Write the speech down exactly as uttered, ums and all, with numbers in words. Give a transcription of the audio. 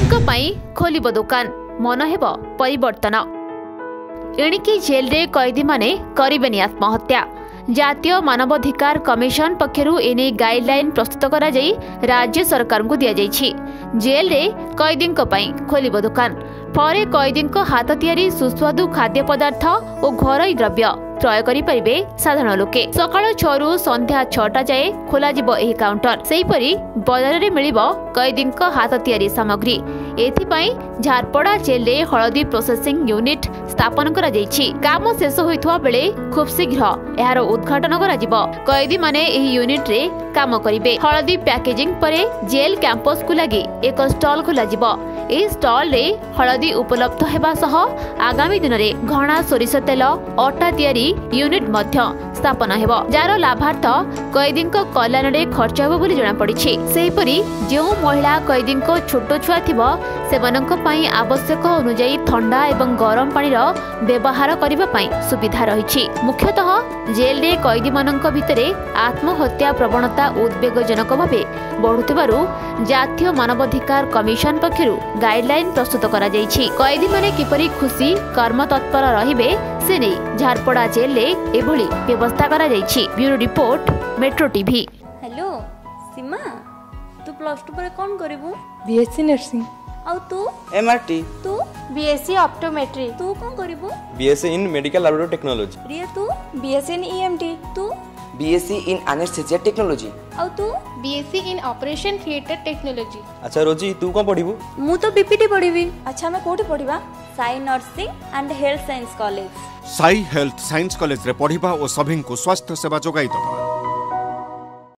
खोलिब दुकान मन हेब परिवर्तन। एणिकी जेल रे कैदी माने करिबेनी आत्महत्या। जातीय मानवाधिकार कमिशन पक्षरु एने गाइडलाइन प्रस्तुत करा जाई राज्य सरकार को दिया जाइछि। जेल रे कैदी खोलिब दुकान फरे कैदी हाथ तियारी सुस्वादु खाद्य पदार्थ और घरोई द्रव्य क्रय करि परिबे साधारण लोके। सकाळ छरु संध्या छटा जाए खोला जिवो एही काउंटर। सेहीपरि बजार रे मिलिबो कैदी हाथ तियारी सामग्री। एथिपाई झारपड़ा जेल रे हळदी प्रोसेसिंग यूनिट स्थापन करा जाइछि। काम शेष होइथवा बेले खूब शीघ्र एहार उद्घाटन करा जिवो। कैदी माने एही यूनिट रे काम करिवे। हळदी पैकेजिंग परे जेल कैंपस को लागि एक स्टॉल खोला जिवो। एही स्टॉल रे हळदी उपलब्ध हेबा सह आगामी दिन रे घणा सोरिष तेल अटा तियारी यूनिट मध्य स्थापन हेबो। जार लाभार्थ कैदी कल्याण रे खर्च हेबो बोली जणा पड़िछि। सेहीपरि जो महिला कैदी छोट छुआ थिबो सेमानक पई आवश्यक अनुसार ठंडा एवं गरम पानी रो व्यवहार करिबा पई सुविधा रहिछि। मुख्यतः जेल रे कैदी मानक भितरे आत्महत्या प्रवणता उद्वेगजनक भावे बढ़ुथिबारु जातीय मानवाधिकार कमिशन पक्षरु गाइडलाइन प्रस्तुत करा जाइछि। कैदी माने किपरि खुशी कर्म तत्पर रहिबे से नै झारपड़ा जेल रे एभली व्यवस्था करा जाइछि। Bureau report metro TV. Hello Seema, तू प्लस टू पर कौन करिवु? BSc nursing. और तू? एमआरटी। तू? BSc optometry. तू कौन करिवु? BSc in medical laboratory technology. Riya तू? BSc in EMT. तू? BSc in anaesthesia technology. और तू? BSc in operation theatre technology. अच्छा रोजी, तू कौन पढ़िबु? मु तो बीपीटी पढ़िबी। अच्छा मैं कोठी पढ़िबा? Sai nursing and health science college. Sai health science college रे पढ़िबा और सभी को स्वास्थ्य सेवा जोगाई दबा।